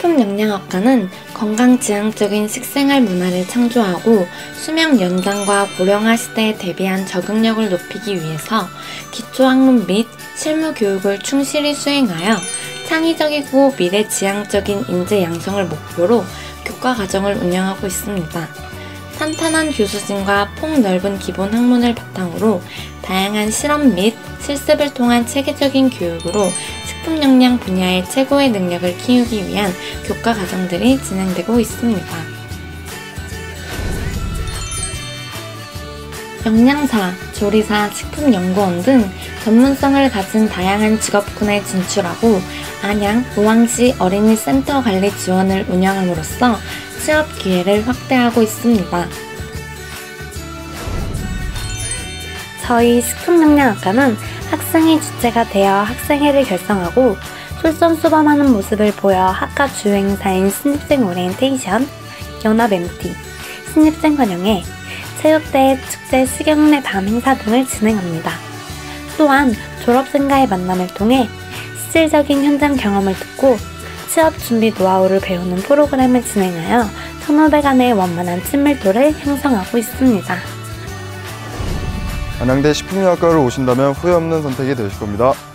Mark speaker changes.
Speaker 1: 식품영양학과는 건강지향적인 식생활 문화를 창조하고 수명 연장과 고령화 시대에 대비한 적응력을 높이기 위해서 기초학문 및 실무 교육을 충실히 수행하여 창의적이고 미래지향적인 인재 양성을 목표로 교과과정을 운영하고 있습니다. 탄탄한 교수진과 폭넓은 기본 학문을 바탕으로 다양한 실험 및 실습을 통한 체계적인 교육으로 식품영양 분야의 최고의 능력을 키우기 위한 교과과정들이 진행되고 있습니다. 영양사, 조리사, 식품연구원 등 전문성을 가진 다양한 직업군에 진출하고 안양, 우왕시 어린이센터 관리 지원을 운영함으로써 취업 기회를 확대하고 있습니다. 저희 식품영양학과는 학생이 주체가 되어 학생회를 결성하고 솔선수범하는 모습을 보여 학과 주요 행사인 신입생 오리엔테이션, 연합 MT, 신입생 환영회, 체육대회, 축제, 식용내 밤 행사 등을 진행합니다. 또한 졸업생과의 만남을 통해 실질적인 현장 경험을 듣고 취업 준비 노하우를 배우는 프로그램을 진행하여 선후배 간의 원만한 친밀도를 형성하고 있습니다.
Speaker 2: 안양대 식품영양학과를 오신다면 후회 없는 선택이 되실 겁니다.